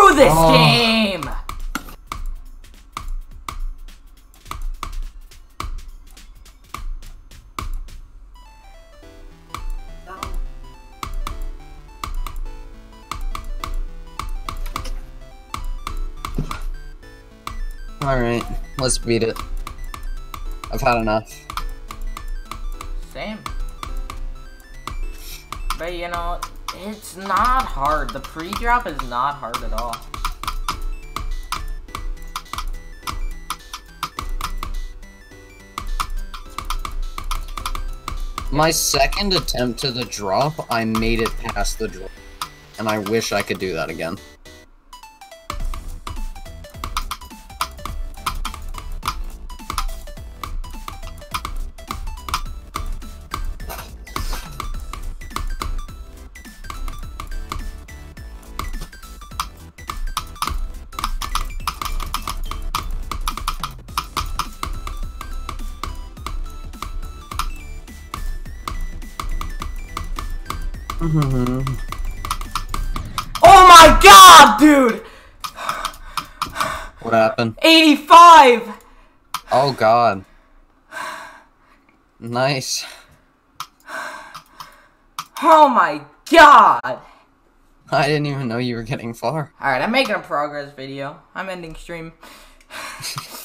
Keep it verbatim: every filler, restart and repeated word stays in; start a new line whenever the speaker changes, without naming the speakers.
do this
oh.
game!
Alright, let's beat it. I've had enough.
Same. But you know, it's not hard. The pre-drop is not hard at all.
My second attempt to the drop, I made it past the drop. And I wish I could do that again. Mm-hmm.
Oh my god, dude!
What happened?
eighty-five!
Oh god. Nice.
Oh my god!
I didn't even know you were getting far.
Alright, I'm making a progress video. I'm ending stream.